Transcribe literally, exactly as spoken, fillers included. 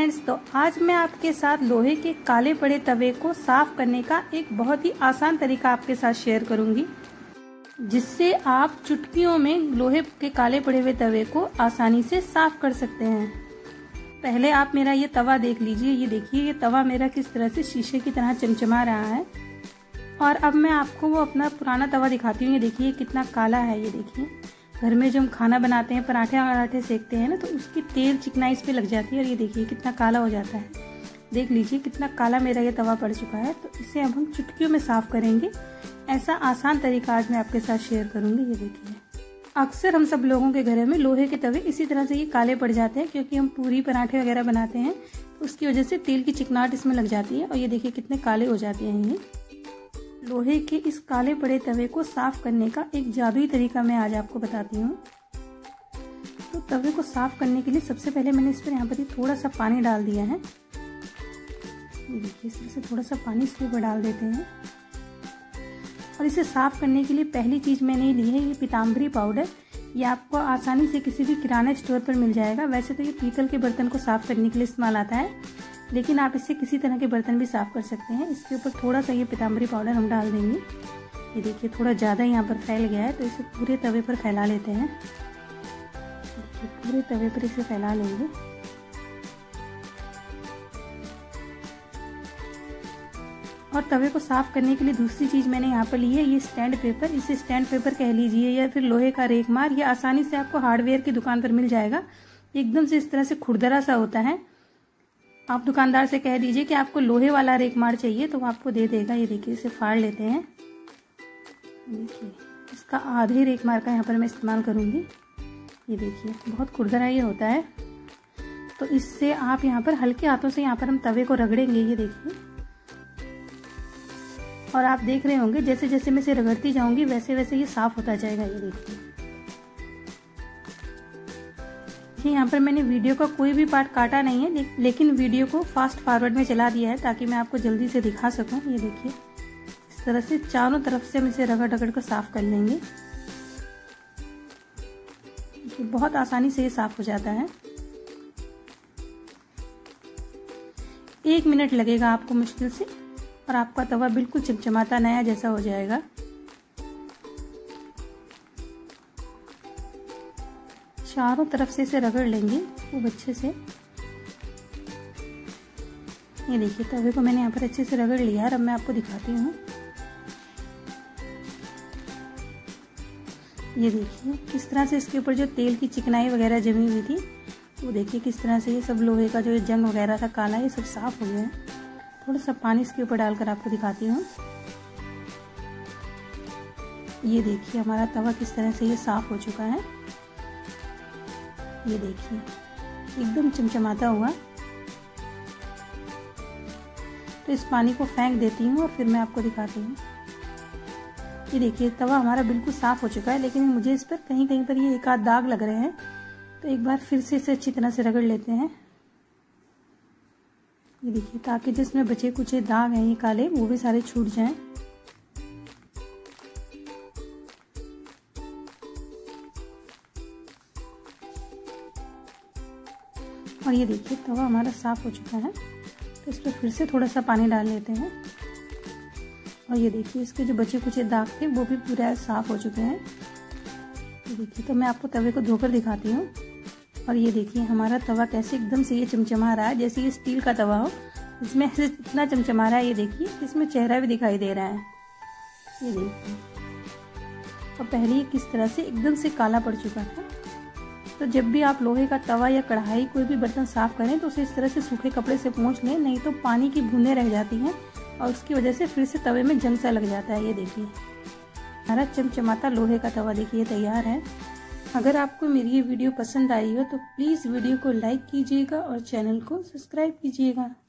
Friends, तो आज मैं आपके साथ लोहे के काले पड़े तवे को साफ करने का एक बहुत ही आसान तरीका आपके साथ शेयर करूंगी, जिससे आप चुटकियों में लोहे के काले पड़े हुए तवे को आसानी से साफ कर सकते हैं। पहले आप मेरा ये तवा देख लीजिए। ये देखिए, ये तवा मेरा किस तरह से शीशे की तरह चमचमा रहा है। और अब मैं आपको वो अपना पुराना तवा दिखाती हूँ। ये देखिए कितना काला है। ये देखिए, घर में जो हम खाना बनाते हैं, पराठे वराठे सेकते हैं ना, तो उसकी तेल चिकनाई इस पे लग जाती है और ये देखिए कितना काला हो जाता है। देख लीजिए कितना काला मेरा ये तवा पड़ चुका है। तो इसे अब हम चुटकियों में साफ करेंगे। ऐसा आसान तरीका आज मैं आपके साथ शेयर करूंगी। ये देखिए, अक्सर हम सब लोगों के घरों में लोहे के तवे इसी तरह से ये काले पड़ जाते हैं, क्योंकि हम पूरी पराठे वगैरह बनाते हैं, तो उसकी वजह से तेल की चिकनाहट इसमें लग जाती है और ये देखिए कितने काले हो जाते हैं। ये लोहे के इस काले पड़े तवे को साफ करने का एक जादुई तरीका मैं आज आपको बताती हूँ। तो तवे को साफ करने के लिए सबसे पहले मैंने इस पर यहाँ पर थोड़ा सा पानी डाल दिया है। ये देखिए, इस तरह से थोड़ा सा पानी इसके ऊपर डाल देते हैं। और इसे साफ करने के लिए पहली चीज मैंने ली है ये पीताम्बरी पाउडर। ये आपको आसानी से किसी भी किराना स्टोर पर मिल जाएगा। वैसे तो ये पीतल के बर्तन को साफ करने के लिए इस्तेमाल आता है, लेकिन आप इससे किसी तरह के बर्तन भी साफ कर सकते हैं। इसके ऊपर थोड़ा सा ये पीताम्बरी पाउडर हम डाल देंगे। ये देखिए थोड़ा ज़्यादा यहाँ पर फैल गया है, तो इसे पूरे तवे पर फैला लेते हैं। देखिए पूरे तवे पर इसे फैला लेंगे। और तवे को साफ करने के लिए दूसरी चीज़ मैंने यहाँ पर ली है ये स्टैंड पेपर। इसे स्टैंड पेपर कह लीजिए या फिर लोहे का रेकमार। ये आसानी से आपको हार्डवेयर की दुकान पर मिल जाएगा। एकदम से इस तरह से खुरदरा सा होता है। आप दुकानदार से कह दीजिए कि आपको लोहे वाला रेकमार चाहिए, तो वो आपको दे देगा। ये देखिए, इसे फाड़ लेते हैं। देखिए, इसका आधे रेकमार का यहाँ पर मैं इस्तेमाल करूँगी। ये देखिए बहुत खुरदरा ये होता है, तो इससे आप यहाँ पर हल्के हाथों से यहाँ पर हम तवे को रगड़ेंगे। ये देखिए, और आप देख रहे होंगे जैसे जैसे मैं इसे रगड़ती जाऊंगी वैसे वैसे ये साफ होता जाएगा। ये देखिए, जी यहाँ पर मैंने वीडियो का कोई भी पार्ट काटा नहीं है, ले, लेकिन वीडियो को फास्ट फॉरवर्ड में चला दिया है ताकि मैं आपको जल्दी से दिखा सकूं। ये देखिए, इस तरह से चारों तरफ से हम इसे रगड़ रगड़ कर साफ कर लेंगे। बहुत आसानी से ये साफ हो जाता है। एक मिनट लगेगा आपको मुश्किल से, और आपका तवा बिल्कुल चमचमाता नया जैसा हो जाएगा। चारों तरफ से इसे रगड़ लेंगे खूब अच्छे से। ये देखिए, तवे को मैंने यहाँ पर अच्छे से रगड़ लिया है। अब मैं आपको दिखाती हूँ। ये देखिए किस तरह से इसके ऊपर जो तेल की चिकनाई वगैरह जमी हुई थी, वो देखिए किस तरह से ये सब लोहे का जो जंग वगैरह था काला, ये सब साफ हो गया है। थोड़ा सा पानी इसके ऊपर डालकर आपको दिखाती हूँ। ये देखिए हमारा तवा किस तरह से ये साफ हो चुका है। ये देखिए एकदम चमचमाता हुआ। तो इस पानी को फेंक देती हूँ और फिर मैं आपको दिखाती हूँ। ये देखिए तवा हमारा बिल्कुल साफ हो चुका है, लेकिन मुझे इस पर कहीं कहीं पर ये एक आध दाग लग रहे हैं, तो एक बार फिर से इसे अच्छी तरह से रगड़ लेते हैं। ये देखिए, ताकि जिसमें बचे कुछ दाग हैं ये काले, वो भी सारे छूट जाएं। और ये देखिए तवा हमारा साफ हो चुका है, तो इस पर फिर से थोड़ा सा पानी डाल लेते हैं। और ये देखिए इसके जो बचे कुछ दाग थे वो भी पूरा साफ हो चुके हैं। ये देखिए, तो मैं आपको तवे को धोकर दिखाती हूँ। और ये देखिए हमारा तवा कैसे एकदम से ये चमचमा रहा है, जैसे ये स्टील का तवा हो। इसमें ऐसे इतना चमचमा रहा है। ये देखिए इसमें चेहरा भी दिखाई दे रहा है। ये देखिए, और पहले ये किस तरह से एकदम से काला पड़ चुका था। तो जब भी आप लोहे का तवा या कढ़ाई कोई भी बर्तन साफ करें, तो उसे इस तरह से सूखे कपड़े से पोंछ लें, नहीं तो पानी की बूंदें रह जाती हैं और उसकी वजह से फिर से तवे में जंग सा लग जाता है। ये देखिए हमारा चमचमाता लोहे का तवा देखिए तैयार है। अगर आपको मेरी ये वीडियो पसंद आई हो तो प्लीज़ वीडियो को लाइक कीजिएगा और चैनल को सब्सक्राइब कीजिएगा।